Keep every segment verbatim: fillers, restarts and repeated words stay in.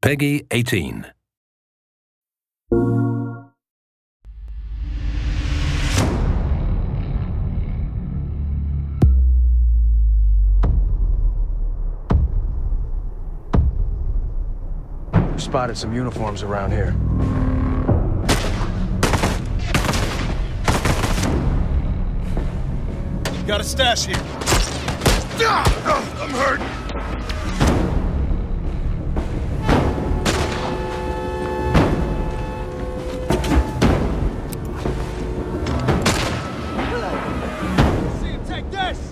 Peggy eighteen. Spotted some uniforms around here. Got a stash here. I'm hurt. See him take this.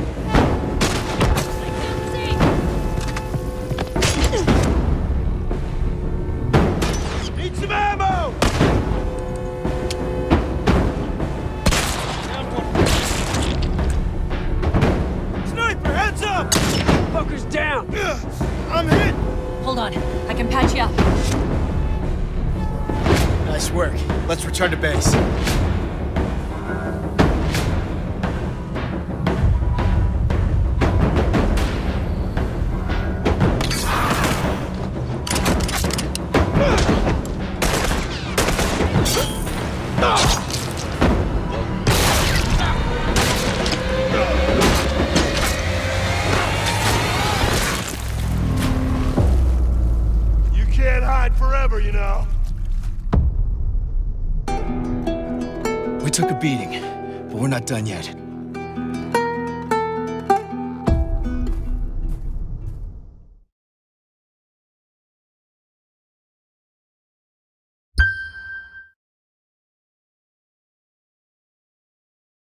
Need some ammo. Fucker's down! I'm hit! Hold on, I can patch you up. Nice work. Let's return to base. Forever, you know. We took a beating, but we're not done yet.